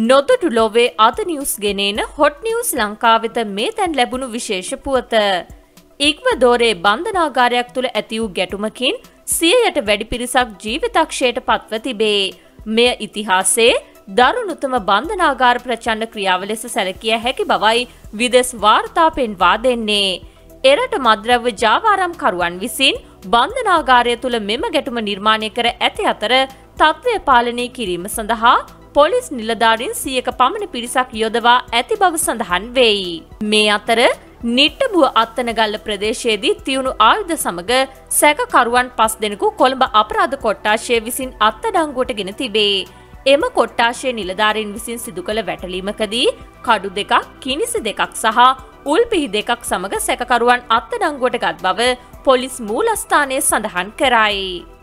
නොදොඩු ලොවේ අද නිවුස් ගෙනේන හොට් නිවුස් ලංකාවෙත මේ තැන් ලැබුණු විශේෂ පුවත. ඉක්වදෝරේ බන්ධනාගාරයක් තුළ ඇති වූ ගැටුමකින් 100ට වැඩි පිරිසක් ජීවිතක්ෂයට පත්ව තිබේ. මෙය ඉතිහාසයේ දරුණුතම බන්ධනාගාර ප්‍රචණ්ඩ ක්‍රියාව ලෙස සැලකිය හැකි බවයි විදෙස් වාර්තා පෙන්වා දෙන්නේ. එරට මද්‍රව්‍ය ජාවාරම්කරුවන් විසින් බන්ධනාගාරය තුළ මෙම ගැටුම නිර්මාණය කර ඇති අතර තත්ත්වය පාලනය කිරීම සඳහා පොලිස් නිලධාරීන් 100ක පමණ පිරිසක් යොදවා ඇති බව සඳහන් වෙයි. මේ අතර නිට්ටඹුව අත්තනගල්ල ප්‍රදේශයේදී තියුණු ආයුධ සමග සැකකරුවන් 5 දෙනෙකු කොළඹ අපරාධ කොට්ටාශය විසින් අත්අඩංගුවට ගෙන තිබේ. එම කොට්ටාශයේ නිලධාරීන් විසින් සිදු කළ වැටලීමකදී කඩු දෙකක්, කිනිසි දෙකක් සහ උල්පිහි දෙකක් සමග සැකකරුවන් අත්අඩංගුවට ගත් බව පොලිස් මූලස්ථානයේ සඳහන් කරයි.